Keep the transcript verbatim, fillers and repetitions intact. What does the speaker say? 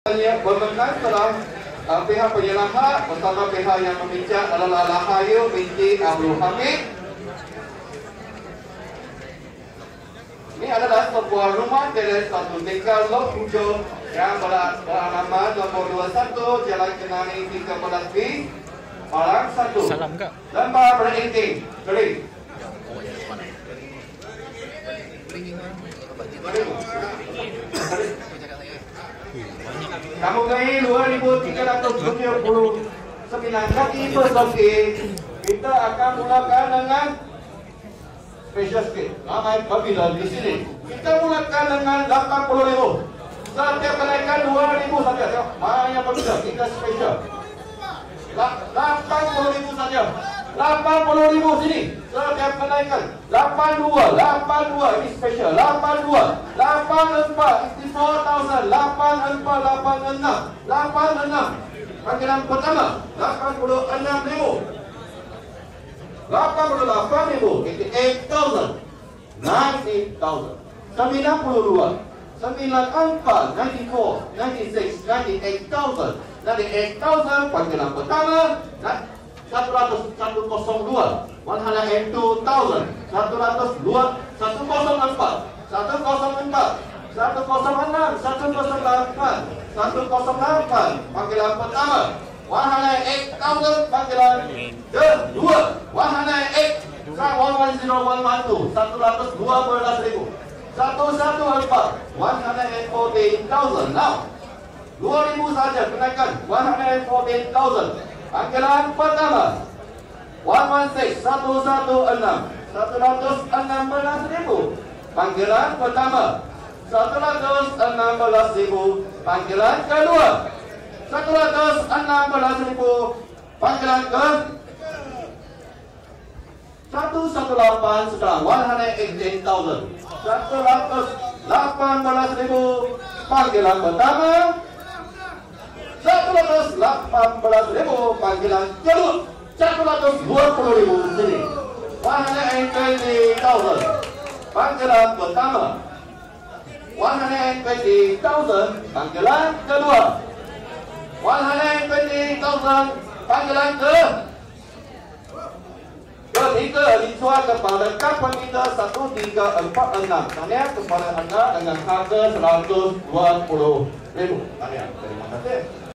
Berkenaan telah uh, pihak penyerahan bersama pihak yang meminjam adalah Lahayu binti Abdul Hamid. Ini adalah sebuah rumah dari satu tingkat lot tujuh yang beralamat nombor dua puluh satu Jalan Kenani tiga belas B Malang satu. Salam kak. Lembah berinting kering. Kamu gay dua ribu tiga ratus tujuh puluh sembilan kaki per soki. Kita akan mulakan dengan special skate. Ramai kabilah di sini. Kita mulakan dengan lapan puluh ribu. Setiap kenaikan dua ribu saja. Banyak kabilah kita special. lapan puluh ribu saja. lapan puluh ribu sini. Setiap kenaikan lapan puluh dua, lapan puluh dua ini special. lapan puluh dua, lapan puluh empat, empat ribu, lapan puluh empat, lapan puluh enam, lapan puluh enam. Panggilan pertama lapan puluh enam ribu. lapan puluh delapan ribu, delapan ribu. sembilan ribu. sembilan puluh dua, sembilan puluh empat, sembilan puluh empat, sembilan puluh enam, sembilan puluh delapan ribu. sembilan puluh delapan ribu panggilan pertama. Satu ratus satu kosong dua, one hundred and two thousand. Satu ratus dua, satu kosong empat, satu kosong empat, satu kosong enam, satu kosong delapan, satu kosong delapan. Panggilan pertama. One hundred eight thousand panggilan kedua. One hundred eight, one one zero one one two. Satu ratus dua belas ribu. Satu satu empat, one hundred and fourteen thousand. Now, dua ribu saja kenaikan. One hundred and fourteen thousand. Panggilan pertama one one six, satu satu enam, satu ratus enam belas ribu. Panggilan pertama satu ratus enam belas ribu. Panggilan kedua satu ratus enam belas ribu. Panggilan ke satu satu delapan sekarang one hundred eighteen thousand. Satu ratus delapan belas ribu. Panggilan pertama satu ratus delapan belas ribu. Panggilan kedua satu ratus dua puluh ribu sini. one hundred twenty thousand. Panggilan pertama one hundred twenty thousand. Panggilan kedua one hundred twenty thousand. Panggilan ke ketiga dijual kepada kapal kita satu tiga empat enam. Tanya kepada anda dengan harga seratus dua puluh ribu. Tanya, terima kasih.